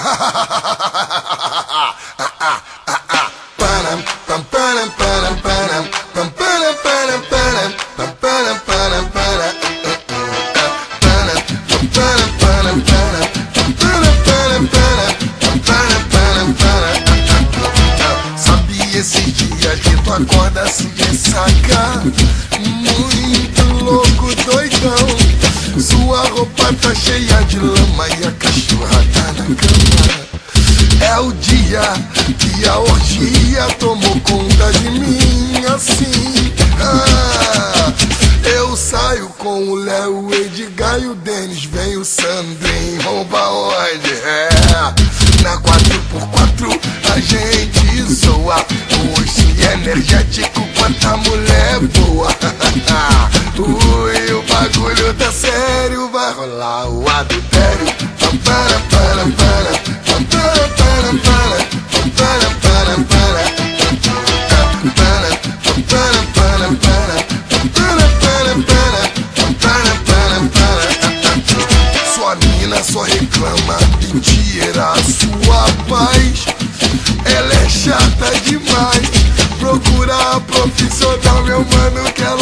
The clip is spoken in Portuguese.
Sabe esses dias que tu acorda se ressaca, muito louco, doidão. Sua roupa tá cheia de lama e a cachorra tá na cama. É o dia que a orgia tomou conta de mim, assim. Eu saio com o Léo, o Edgar e o Denis. Vem o Sandrinho, rouba onde? Na 4x4 a gente zoa. Hoje energético, quanta mulher boa. Ui, o bagulho tá sério, vai rolar o adultério. Sua mina só reclama e tira a sua paz. Ela é chata demais. Procura a profissional, meu mano, que ela